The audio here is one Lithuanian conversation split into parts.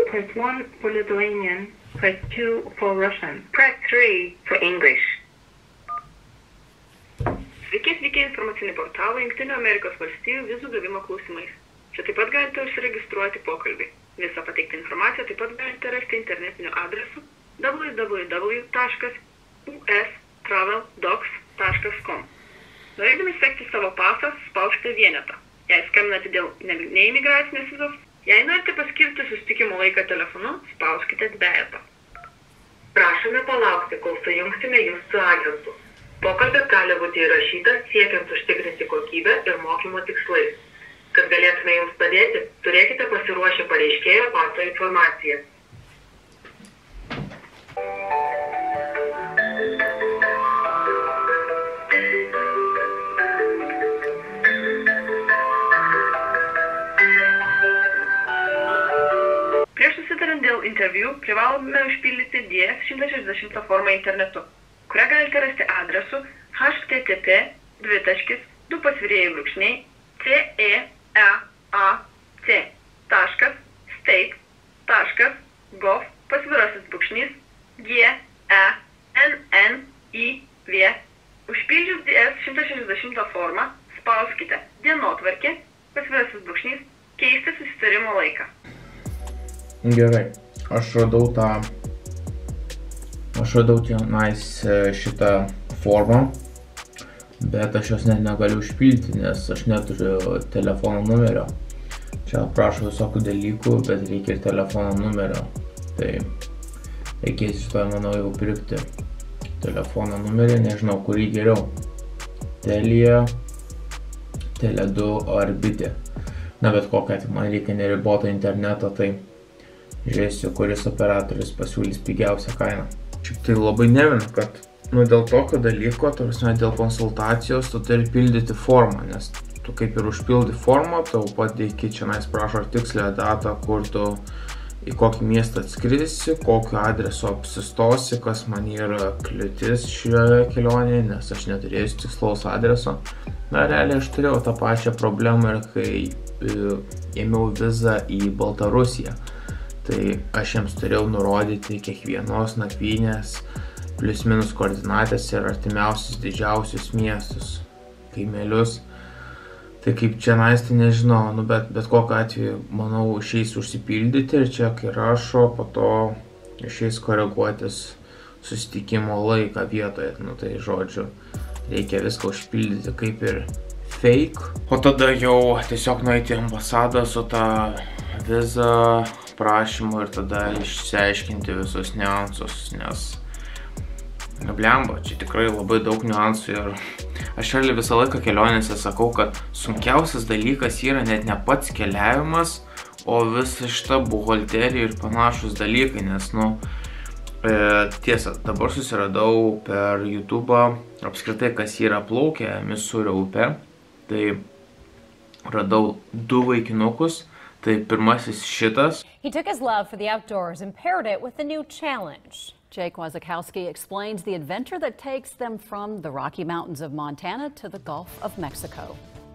Press 1 for Lithuanian. Press 2 for Russian. Press 3 for English. Sveiki, informacinį portalą Jungtinių Amerikos valstijų vizų gavimo klausimais. Čia taip pat galite užsiregistruoti pokalbį. Visą pateiktą informaciją taip pat galite rasti internetiniu adresu www.ustraveldocs.com. Norėdami sekti savo pasą, spauskite vienetą. Jei skambinate dėl neimigracinės vizos, jei norite paskirti susitikimo laiką telefonu, spauskite dvejetą. Prašome palaukti, kol sujungsime jūs su agentu. Pokalbis gali būti įrašytas siekiant užtikrinti kokybę ir mokymo tikslais. Kad galėtume jums padėti, turėkite pasiruošę pareiškėjo paso informaciją. Prieš susitarant dėl interviu, privalome užpildyti DS-160 formą internetu, kurią galite rasti adresu http://ceat.state.gov/GENNIV. Užpildžius DS-160 formą, spauskite dienotvarkė, pasvirasis brūkšnys, keisti susitarimo laiką. Gerai, aš radau tenais šitą formą, bet aš jos net negaliu užpildyti, nes aš neturiu telefono numerio. Čia prašau visokių dalykų, bet reikia ir telefono numerio. Tai reikės iš to, manau, jau pirkti telefono numerį, nežinau, kurį geriau. Telia, Tele2 ar Bitė. Na, bet kokią, man reikia neribotą internetą, tai žiūrėsiu, kuris operatorius pasiūlys pigiausią kainą. Šiaip tai labai nevina, kad dėl tokio dalyko, dėl konsultacijos, tu turi pildyti formą, nes tu kaip ir užpildi formą, tau pateiki čia prašo tikslę datą, kur tu į kokį miestą atskrisi, kokiu adresu apsistosi, kas man yra kliūtis šioje kelionėje, nes aš neturėsiu tikslaus adreso. Na, realiai aš turėjau tą pačią problemą ir kai ėmiau vizą į Baltarusiją. Tai aš jiems turėjau nurodyti kiekvienos nakvynės plius minus koordinatės ir artimiausius didžiausius miestus, kaimelius. Tai kaip čia tai nežinau, bet kokiu atveju, manau, išeis užsipildyti ir čia kai rašo, po to išeis koreguotis susitikimo laiką vietoje. Tai žodžiu, reikia viską užpildyti kaip ir fake. O tada jau tiesiog nueiti į ambasadą su tą vizą, prašymu ir tada išsiaiškinti visus niuansus, nes blemba, čia tikrai labai daug niuansų ir aš visą laiką kelionėse sakau, kad sunkiausias dalykas yra net ne pats keliavimas, o visa šita buhalterija ir panašus dalykai, nes, tiesa, dabar susiradau per YouTube'ą apskritai, kas yra plaukę Misurio upė, tai radau 2 vaikinukus. Tai pirmasis šitas. He took his love for the outdoors and paired it with a new challenge. Jake Wazakowski explains the adventure that takes them from the Rocky Mountains of Montana to the Gulf of Mexico.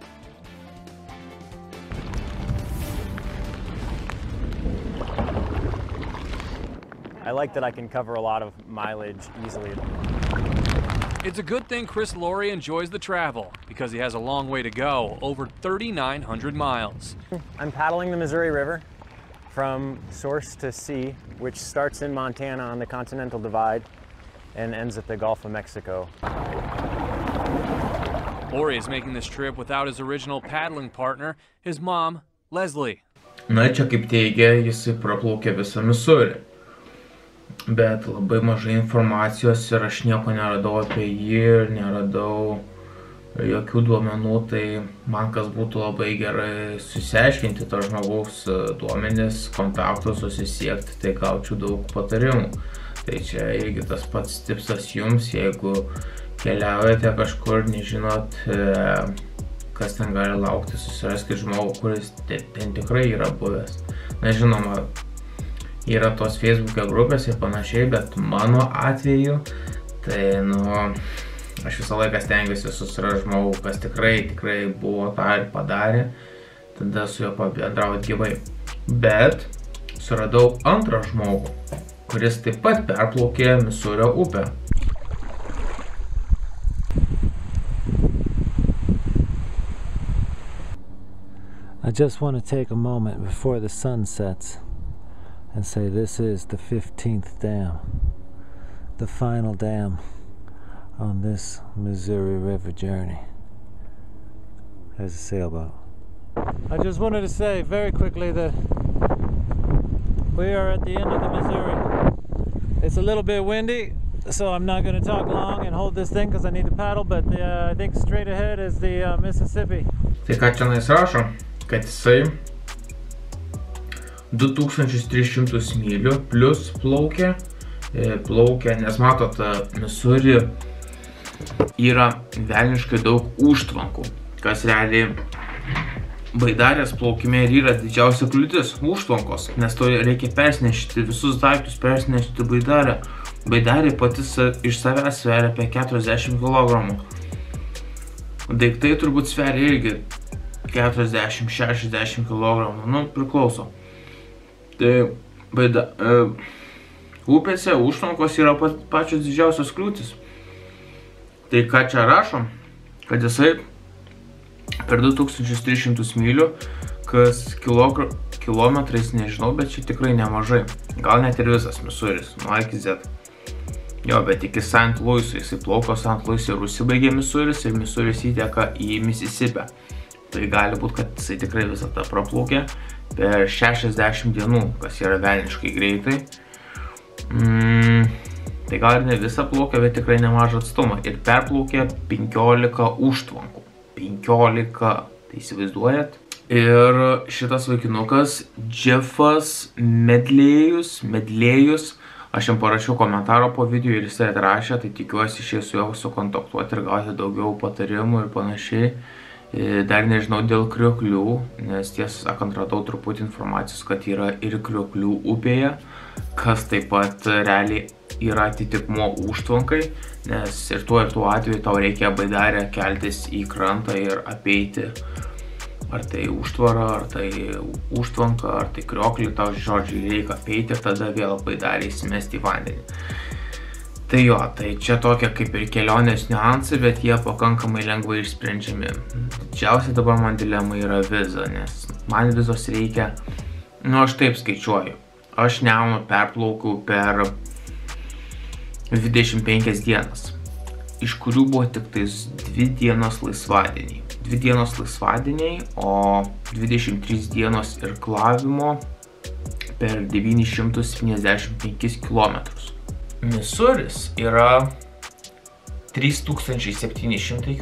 I like that I can cover a lot of mileage easily. It's a good thing Chris Laurie enjoys the travel because he has a long way to go, over 3,900 miles. I'm paddling the Missouri River from source to sea, which starts in Montana on the Continental Divide and ends at the Gulf of Mexico. Laurie is making this trip without his original paddling partner, his mom, Leslie. Na, čia kaip teigia, jisai praplaukė visą Missouri. Bet labai mažai informacijos ir aš nieko neradau apie jį ir neradau jokių duomenų, tai man kas būtų labai gerai susiaiškinti to žmogaus duomenis, kontaktus, susisiekti, tai gaučiau daug patarimų. Tai čia irgi tas pats tipsas jums, jeigu keliaujate kažkur, nežinot, kas ten gali laukti, susiraskite žmogų, kuris ten tikrai yra buvęs. Na, žinoma, yra tos Facebook'e grupės ir panašiai, bet mano atveju, tai, aš visą laiką stengiuosi susirasti žmogų, kas tikrai buvo tą ir padarė, tada su juo pabendrauti gyvai. Bet suradau antrą žmogų, kuris taip pat perplaukė Misūrio upę. I just want to take a moment before the sun sets and say this is the 15th dam, the final dam on this Missouri River journey. There's a sailboat. I just wanted to say very quickly that we are at the end of the Missouri. It's a little bit windy, so I'm not going to talk long and hold this thing because I need to paddle, but I think straight ahead is the Mississippi. Tai ką čia rašo, kad jisai 2300 mylių plus plaukia, nes matot, Misūry yra velniškai daug užtvankų, kas realiai baidarės plaukime ir yra didžiausia kliūtis – užtvankos, nes to reikia persinešti visus daiktus, persinešti baidarę. Baidarė pati iš savęs sveria apie 40 kg. Daiktai turbūt sveria irgi 40-60 kg, nu priklauso. Tai upėse užtvankos yra pačios didžiausios kliūtis. Tai ką čia rašom, kad jisai per 2300 mylių, kas kilometrais nežinau, bet čia tikrai nemažai. Gal net ir visas Misūris, nuo iki Z. Jo, bet iki St. Louis'o, jisai plauko St. Louis'o ir užsibaigė Misūris ir Misūris įteka į Mississippi. Tai gali būt, kad jisai tikrai visą tą praplaukė per 60 dienų, kas yra velniškai greitai. Tai gal ir ne visą plaukę, bet tikrai nemažą atstumą. Ir perplaukė 15 užtvankų. 15, tai įsivaizduojat. Ir šitas vaikinukas, Jeffas Medlėjus, aš jam parašiau komentarą po video ir jisai atrašė, tai tikiuosi išėjus su juo sukontaktuoti ir gauti daugiau patarimų ir panašiai. Dar nežinau dėl krioklių, nes tiesą sakant radau truputį informacijos, kad yra ir krioklių upėje, kas taip pat realiai yra atitikmuo užtvankai, nes ir tuo atveju tau reikia baidarę keltis į krantą ir apeiti ar tai užtvarą, ar tai užtvanką, ar tai krioklį, tau žodžiai reikia apeiti ir tada vėl baidarę įsimesti į vandenį. Tai jo, tai čia tokia kaip ir kelionės niuansai, bet jie pakankamai lengvai išsprendžiami. Didžiausia dabar man dilema yra viza, nes man vizos reikia, aš taip skaičiuoju. Aš Nemuną perplaukiau per 25 dienas, iš kurių buvo tik tais 2 dienos laisvadieniai. 2 dienos laisvadieniai, o 23 dienos irklavimo per 975 km. Misūris yra 3700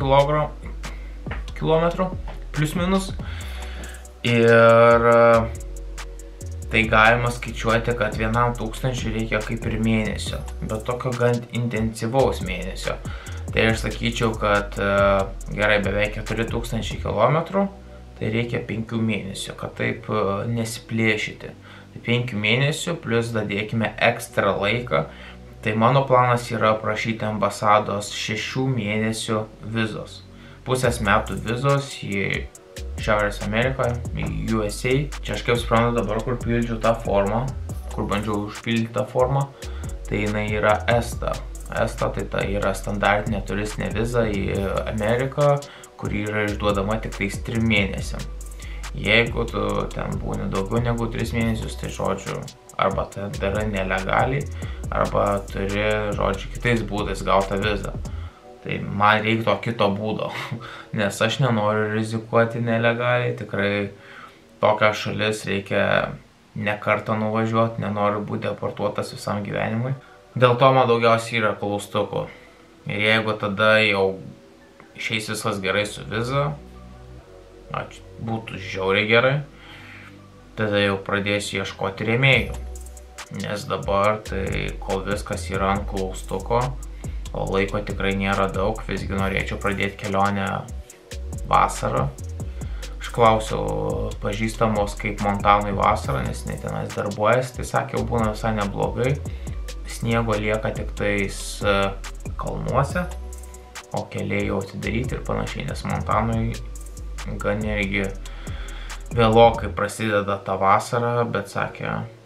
km, plius minus. Ir tai galima skaičiuoti, kad 1000 reikia kaip ir mėnesio, bet tokio gan intensyvaus mėnesio. Tai aš sakyčiau, kad gerai beveik 4000 km, tai reikia 5 mėnesių, kad taip nesiplėšyti. 5 mėnesių, plus dadėkime ekstra laiką. Tai mano planas yra prašyti ambasados 6 mėnesių vizos. Pusės metų vizos į Šiaurės Ameriką, į USA. Čia aš kaip suprantu dabar, kur pildžiu tą formą, kur bandžiau užpildyti tą formą, tai jinai yra ESTA. ESTA tai yra standartinė turistinė viza į Ameriką, kuri yra išduodama tik tais 3 mėnesiam. Jeigu tu ten būni daugiau negu 3 mėnesius, tai žodžiu, arba tai darai nelegaliai, arba turi, žodžiu, kitais būdais gautą vizą. Tai man reikia to kito būdo, nes aš nenoriu rizikuoti nelegaliai, tikrai tokią šalis reikia ne kartą nuvažiuoti, nenoriu būti deportuotas visam gyvenimui. Dėl to man daugiausiai yra klaustukų. Ir jeigu tada jau išeis viskas gerai su viza, būtų žiauriai gerai, tada jau pradėsiu ieškoti rėmėjų. Nes dabar, tai kol viskas yra ant klaustuko, o laiko tikrai nėra daug, visgi norėčiau pradėti kelionę vasarą. Aš klausiau pažįstamos kaip Montanoj vasarą, nes jinai tenais darbuojasi, tai sakė, jau būna visai neblogai. Sniego lieka tik tais kalnuose, o keliai jau atidaryti ir panašiai, nes Montanoj gan irgi vėlokai prasideda ta vasara, bet sakė,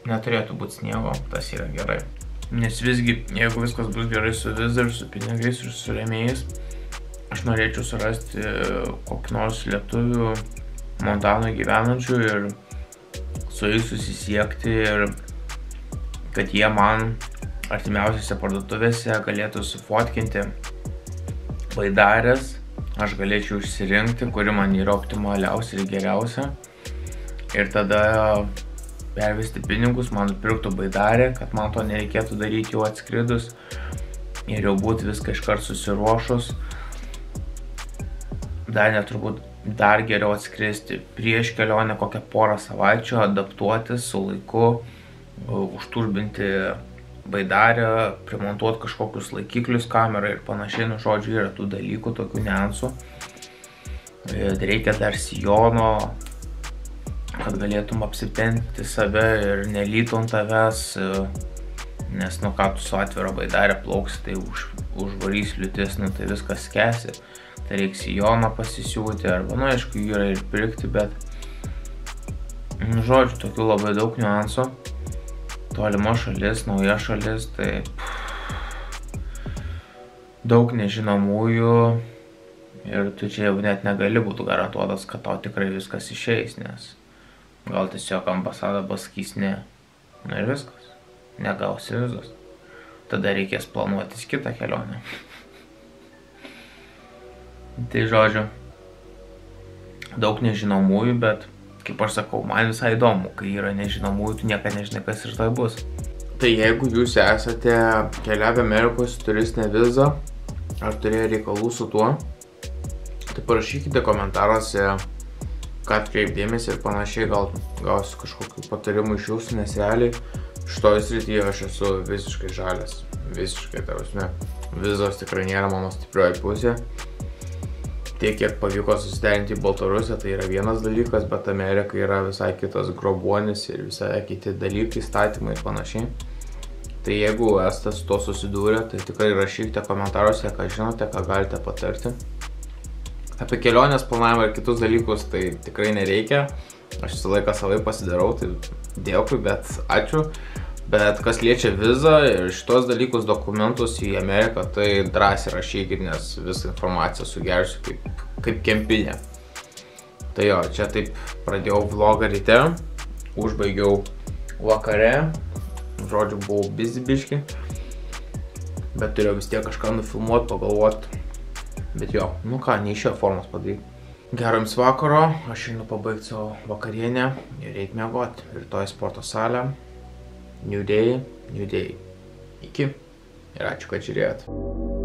neturėtų būti sniego, tas yra gerai. Nes visgi, jeigu viskas bus gerai su viza ir su pinigais ir su rėmėjais, aš norėčiau surasti kokį nors lietuvių Montanoje gyvenančių ir su jais susisiekti ir kad jie man artimiausiose parduotuvėse galėtų sufotkinti baidarės, aš galėčiau išsirinkti, kuri man yra optimaliausia ir geriausia. Ir tada pervesti pinigus, man nupirktų baidarę, kad man to nereikėtų daryti jau atskridus ir jau būtų viską iškart susiruošus. Dar neturbūt dar geriau atskristi prieš kelionę kokią porą savaičių, adaptuotis su laiku, užturbinti baidarę, primontuoti kažkokius laikiklius kamerą ir panašiai, nu žodžiu, yra tų dalykų, tokių niuansų. Reikia dar sijono, kad galėtum apsitempti save ir nelytų ant tavęs, nes nu ką tu su atvira baidarė plauksi, tai užvarys liūtis, nu tai viskas skęsi. Tai reikia sijoną pasisiūti, arba nu aišku yra ir pirkti, bet nu žodžiu, tokių labai daug niuansų. Tolima šalis, nauja šalis, tai daug nežinomųjų ir tu čia jau net negali būti garantuotas, kad tau tikrai viskas išeis, nes gal tiesiog ambasada pasakys ne. Na ir viskas. Negausi vizos. Tada reikės planuotis kitą kelionę. Tai žodžiu, daug nežinomųjų, bet kaip aš sakau, man visai įdomu, kai yra nežinomųjų, tu niekada nežinai, kas ir tai bus. Tai jeigu jūs esate keliavę Amerikos turistinę vizą, ar turėjo reikalų su tuo, tai parašykite komentaruose, ką atkreipdėmėsi ir panašiai, gal gausiu kažkokių patarimų iš jūsų, nes realiai šitoje srityje aš esu visiškai žalias. Visiškai, ta prasme, vizos tikrai nėra mano stiprioji pusė. Tiek, kiek pavyko susiderinti į Baltarusiją, tai yra vienas dalykas, bet Amerika yra visai kitas grobuonis ir visai kiti dalykai, įstatymai ir panašiai. Tai jeigu esate su to susidūrę, tai tikrai rašykite komentaruose, ką žinote, ką galite patarti. Apie kelionės planavimą ir kitus dalykus tai tikrai nereikia. Aš visą laiką savai pasidarau, tai dėkui, bet ačiū. Bet kas liečia vizą ir šitos dalykus, dokumentus į Ameriką, tai drąsiai rašykit, nes visą informaciją sugersiu kaip kempinė. Tai jo, čia taip pradėjau vlogą ryte, užbaigiau vakare, žodžiu, buvau busy biški, bet turėjau vis tiek kažką nufilmuoti, pagalvoti. Bet jo, nu ką, neišėjo formos padaryti. Gero jums vakaro, aš einu pabaigti savo vakarienę ir eit miegoti. Rytoj sporto salę. New day, new day. Iki ir ačiū, kad žiūrėjot.